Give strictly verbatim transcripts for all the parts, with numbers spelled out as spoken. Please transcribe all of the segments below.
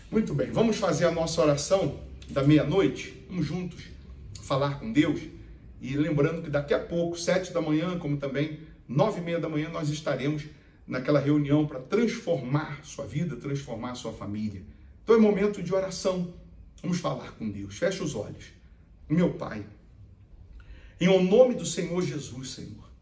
Muito bem, vamos fazer a nossa oração da meia-noite? Vamos juntos falar com Deus? E lembrando que daqui a pouco, sete da manhã, como também nove e meia da manhã, nós estaremos naquela reunião para transformar sua vida, transformar sua família. Então é momento de oração. Vamos falar com Deus. Feche os olhos. Meu Pai, em nome do Senhor Jesus, Senhor,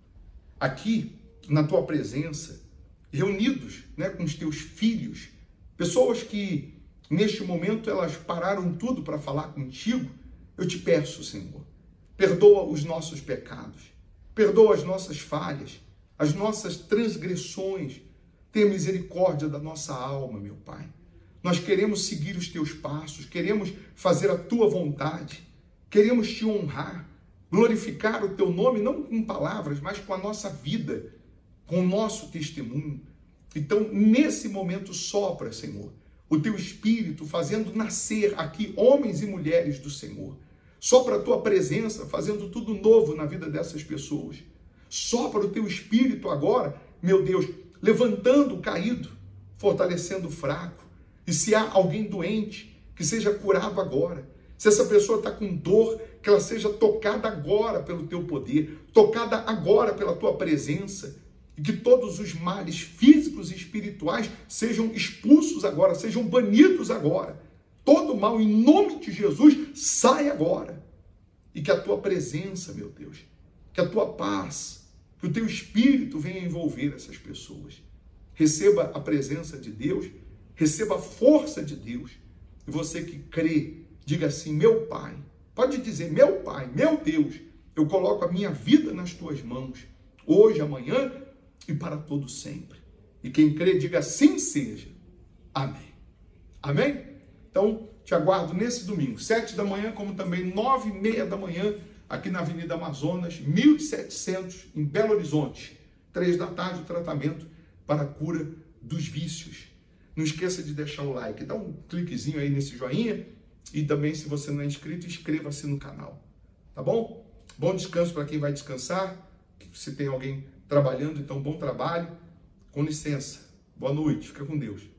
aqui na Tua presença, reunidos, né, com os Teus filhos, pessoas que neste momento elas pararam tudo para falar contigo, eu te peço, Senhor, perdoa os nossos pecados, perdoa as nossas falhas, as nossas transgressões, tenha misericórdia da nossa alma, meu Pai. Nós queremos seguir os teus passos, queremos fazer a tua vontade, queremos te honrar, glorificar o teu nome, não com palavras, mas com a nossa vida, com o nosso testemunho. Então, nesse momento, sopra, Senhor, o teu Espírito, fazendo nascer aqui homens e mulheres do Senhor. Sopra a tua presença, fazendo tudo novo na vida dessas pessoas. Sopra o teu Espírito agora, meu Deus, levantando o caído, fortalecendo o fraco. E se há alguém doente, que seja curado agora. Se essa pessoa está com dor, que ela seja tocada agora pelo teu poder, tocada agora pela tua presença. E que todos os males físicos e espirituais sejam expulsos agora, sejam banidos agora. Todo mal, em nome de Jesus, sai agora. E que a tua presença, meu Deus, que a tua paz, que o teu Espírito venha envolver essas pessoas. Receba a presença de Deus, receba a força de Deus. E você que crê, diga assim, meu Pai, pode dizer, meu Pai, meu Deus, eu coloco a minha vida nas tuas mãos, hoje, amanhã e para todo sempre. E quem crê, diga assim seja. Amém. Amém? Então, te aguardo nesse domingo, sete da manhã, como também nove e meia da manhã, aqui na Avenida Amazonas, mil e setecentos, em Belo Horizonte. Três da tarde, o tratamento para a cura dos vícios. Não esqueça de deixar o like, dá um cliquezinho aí nesse joinha e também, se você não é inscrito, inscreva-se no canal. Tá bom? Bom descanso para quem vai descansar. Se tem alguém trabalhando, então bom trabalho. Com licença. Boa noite. Fica com Deus.